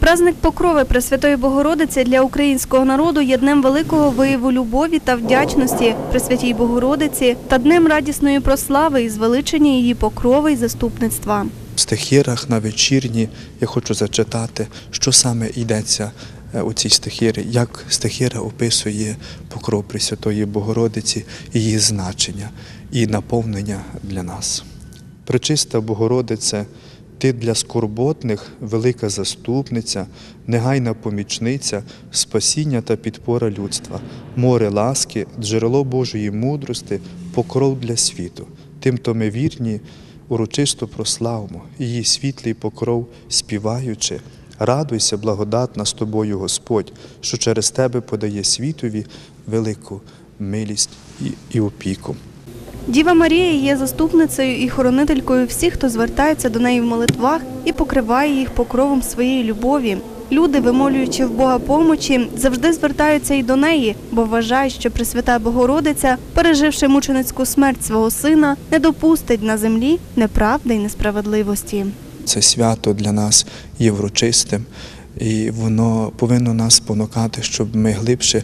Праздник Покрови Пресвятої Богородиці для українського народу є днем великого вияву любові та вдячності Пресвятій Богородиці та днем радісної прослави і звеличення її покрови і заступництва. В стихірах на вечірні я хочу зачитати, що саме йдеться у цій стихірі, як стихіра описує покров Пресвятої Богородиці, її значення і наповнення для нас. Пречиста Богородице, Ти для скорботних велика заступниця, негайна помічниця, спасіння та підпора людства, море ласки, джерело Божої мудрости, покров для світу. Тим-то ми вірні, урочисто прославимо її світлий покров, співаючи. Радуйся, благодатна з тобою, Господь, що через тебе подає світові велику милість і опіку. Діва Марія є заступницею і хоронителькою всіх, хто звертається до неї в молитвах і покриває їх покровом своєї любові. Люди, вимолюючи в Бога помочі, завжди звертаються і до неї, бо вважають, що Пресвята Богородиця, переживши мученицьку смерть свого сина, не допустить на землі неправди й несправедливості. Це свято для нас є врочистим, і воно повинно нас спонукати, щоб ми глибше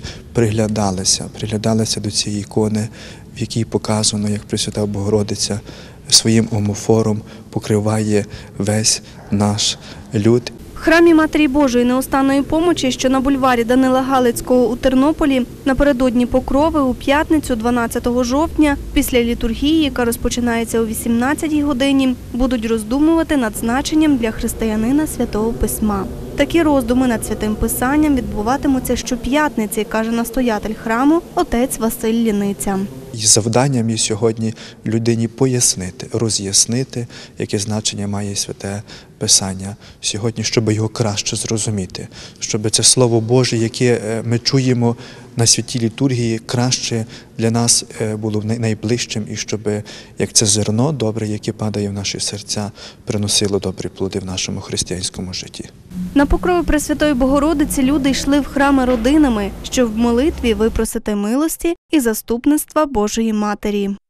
приглядалися до цієї ікони, в якій показано, як Пресвята Богородиця своїм омофором покриває весь наш люд. В храмі Матері Божої неустанної помочі, що на бульварі Данила Галицького у Тернополі, напередодні Покрови у п'ятницю 12 жовтня, після літургії, яка розпочинається о 18-й годині, будуть роздумувати над значенням для християнина Святого Письма. Такі роздуми над Святим Писанням відбуватимуться щоп'ятниці, каже настоятель храму отець Василь Ліниця. І завданням є сьогодні людині пояснити, роз'яснити, яке значення має Святе Писання сьогодні, щоб його краще зрозуміти, щоб це Слово Боже, яке ми чуємо на святій літургії, краще для нас було найближчим і щоб, як це зерно добре, яке падає в наші серця, приносило добрі плоди в нашому християнському житті. На покрови Пресвятої Богородиці люди йшли в храми родинами, щоб в молитві випросити милості і заступництва Божої Матері.